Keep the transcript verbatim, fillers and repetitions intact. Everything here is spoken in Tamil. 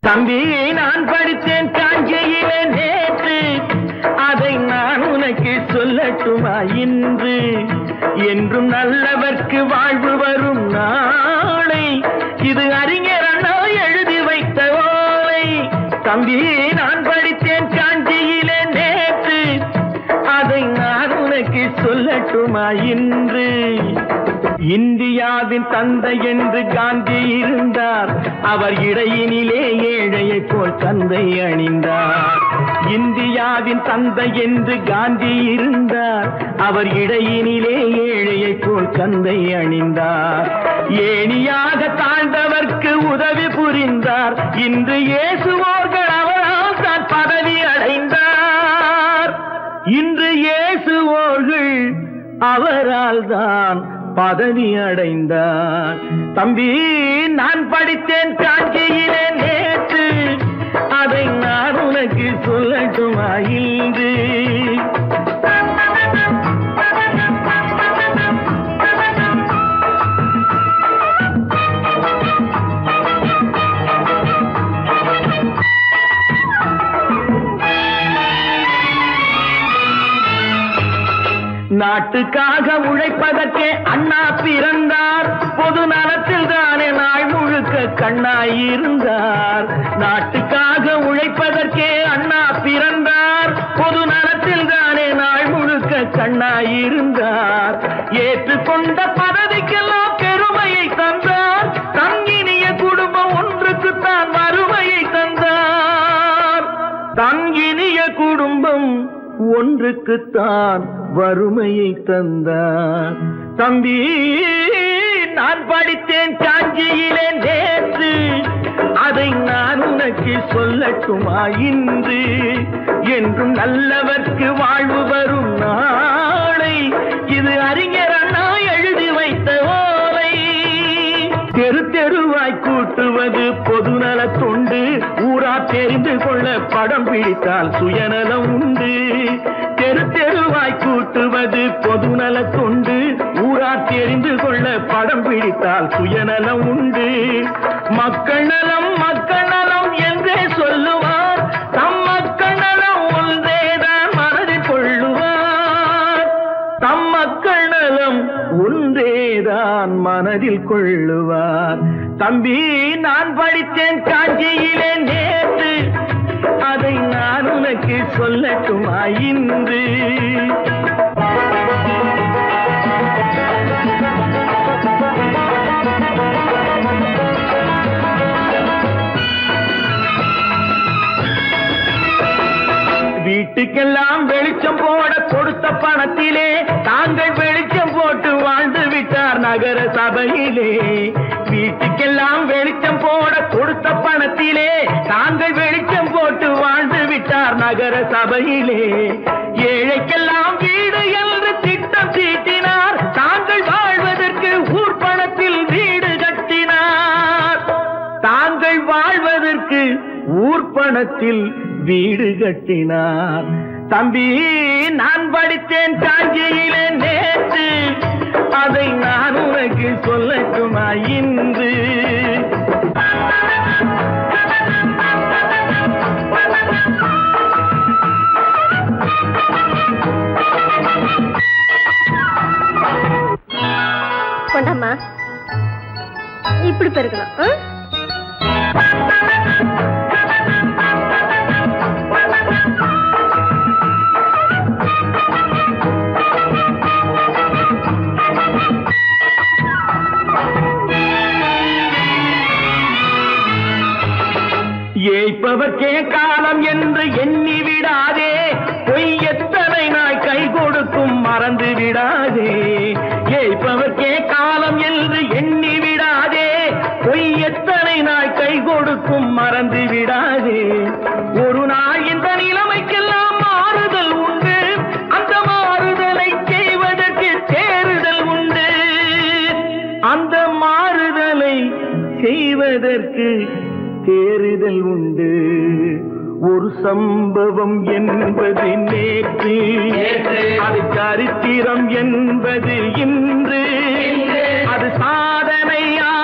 தம்பி நான் படித்தேன் காஞ்சியிலே நேற்று, அதை நான் உனக்கு சொல்லட்டுமா இன்று? என்றும் நல்லவர்க்கு வாழ்வு வரும் நாளை, இது அறிஞர் அண்ணா எழுதி வைத்த ஓலை. தம்பி நான் படித்தேன் காஞ்சியிலே நேற்று, அதை நான் உனக்கு சொல்லட்டுமா இன்று? இந்தியாவின் தந்தை என்று காந்தி இருந்தார், அவர் இடையினிலே ஏழையை போல் தந்தை அணிந்தார். இந்தியாவின் தந்தை என்று காந்தி இருந்தார், அவர் இடையினிலே ஏழையை போல் தந்தை அணிந்தார். ஏணியாக தாழ்ந்தவர்க்கு உதவி புரிந்தார், இன்று இயேசுவோர்கள் அவரால் தான் பதவி அடைந்தார். இன்று இயேசுவோர்கள் அவரால் தான் பதவி அடைந்தார். தம்பி நான் படித்தேன் காஞ்சியிலே நேற்று, அதை நான் உனக்கு சொல்லட்டுமா இன்று? நாட்டுக்காக உழைப்பதற்கே அண்ணா பிறந்தார், பொது நலத்தில் தானே நாள் முழுக்க கண்ணாயிருந்தார். நாட்டுக்காக உழைப்பதற்கே அண்ணா பிறந்தார், பொது நலத்தில் தானே நாள் முழுக்க கண்ணாயிருந்தார். ஏற்றுக்கொண்ட பதவிக்கெல்லாம் பெருமையை தந்தார், தங்கினிய குடும்பம் ஒன்றுக்குத்தான் வறுமையை தந்தார். தங்கினிய குடும்பம் ஒன்றுக்குத்தான் வறுமையை தந்தார். தம்பி நான் படித்தேன் காஞ்சியிலே நேற்று, அதை நான் உனக்கு சொல்லட்டுமா இன்று? என்றும் நல்லவர்க்கு வாழ்வு வரும் நாளை, இது அறிஞர் அண்ணா எழுதி வைத்த ஓலை. தெரு தெருவாய் கூட்டுவது பொதுநல தொண்டு, ஊரா தெரிந்து கொள்ள படம் பிடித்தால் சுயநலம் உண்டு. தெரு தெருவாய் கூட்டுவது பொதுநல தொண்டு, ஊரா தெரிந்து கொள்ள படம் பிடித்தால் சுயநலம் உண்டு. மக்கள் நலம் மக்கள் நலம் என்றே சொல்லுவார், தம் மக்கள் நலம் ஒன்றேதான் மனதில் கொள்ளுவார். தம் மக்கள் நலம் ஒன்றேதான் மனதில் கொள்ளுவார். தம்பி நான் படித்தேன் காஞ்சியிலே நேற்று, அதை நான் உனக்கு சொல்லட்டுமா இன்று? வீட்டுக்கெல்லாம் வெளிச்சம் போட கொடுத்த பணத்திலே தாங்கள் வெளிச்சம் போட்டு வாழ்ந்து விட்டார் நகர சபையிலே. வீட்டுக்கெல்லாம் வெளிச்சம் போட கொடுத்த பணத்திலே தாங்கள் வெளிச்சம் போட்டு வாழ்ந்து விட்டார் நகர சபையிலே. ஏழைக்கெல்லாம் வீடு என்று திட்டம் தீட்டினார், தாங்கள் வாழ்வதற்கு ஊர் பணத்தில் வீடு கட்டினார். தாங்கள் வாழ்வதற்கு ஊர் பணத்தில் வீடு கட்டினார். தம்பி நான் படித்தேன் காஞ்சியிலே நேற்று, அதை நான் உனக்கு சொல்லட்டுமா இன்று? கொண்டாமா இப்படி பெருக்கணும். ஏய்ப்பவர்க்கே காலம் என்று எண்ணி விடாதே, பொய் எத்தனை நாய் கை கொடுக்கும் மறந்து விடாதே. ஏய்ப்பவர்க்கே காலம் என்று எண்ணி விடாதே, பொய் எத்தனை நாய் கை கொடுக்கும் மறந்து விடாதே. ஒரு நாள் இந்த நிலைமைக்கெல்லாம் மாறுதல் உண்டு, அந்த மாறுதலை செய்வதற்கு தேறுதல் உண்டு. அந்த மாறுதலை செய்வதற்கு தேறுதல் உண்டு. ஒரு சம்பவம் என்பது நேற்று, அது சரித்திரம் என்பது இன்று, அது சாதனையா